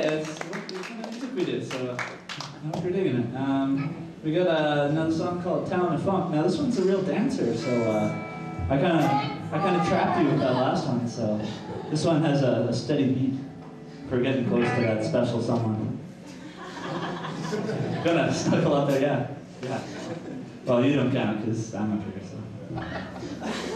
it's what kind of music we did, so I hope you're digging it. We got another song called Town of Funk. Now this one's a real dancer, so I kind of trapped you with that last one. So this one has a steady beat for getting close to that special someone. Gonna snuggle up there, yeah. Well, you don't count because I'm up here, so.